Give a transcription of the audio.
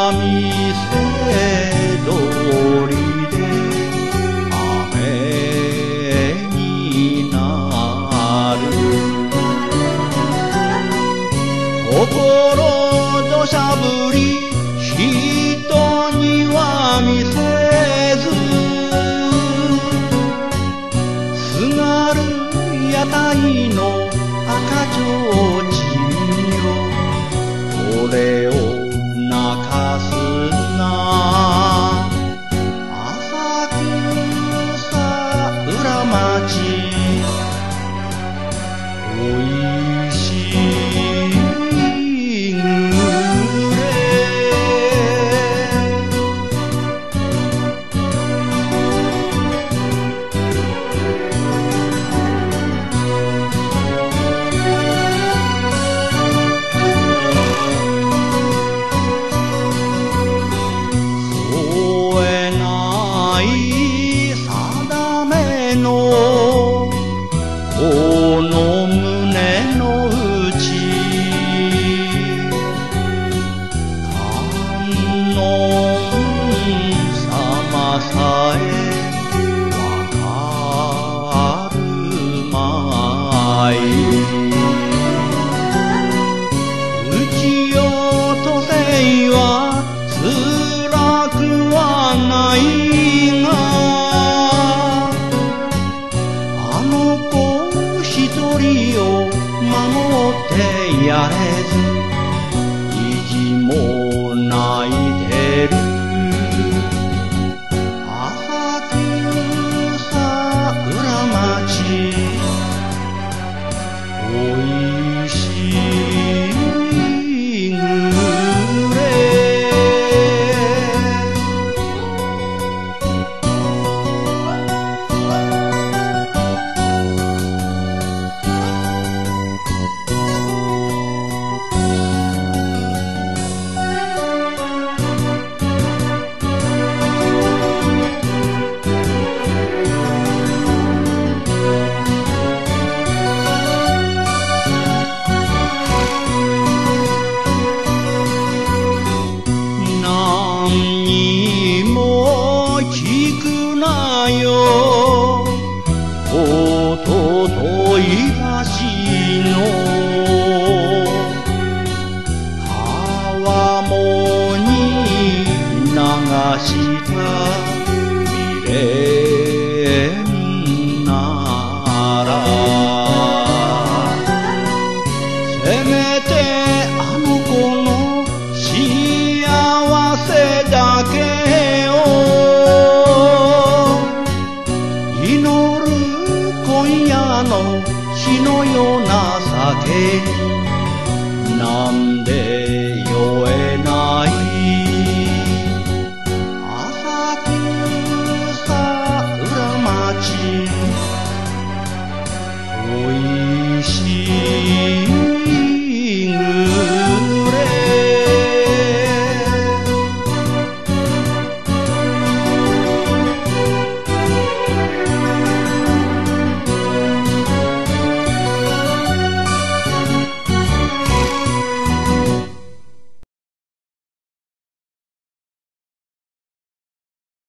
店通りで雨になる心土砂降り人には見せずすがる屋台の赤ちょうちんよ俺を泣かすな浅草裏町おいしいぐれこの胸の内観音様さえわかるまい打ち落とせは辛くはないが一人を守ってやれず意地も泣いてる浅草裏町おいしいぐれにも聞くなよおとといらしの川面に流した未練ならせめてあの子の幸せだけを祈る今夜の日のような酒なんで酔えない浅草裏町おい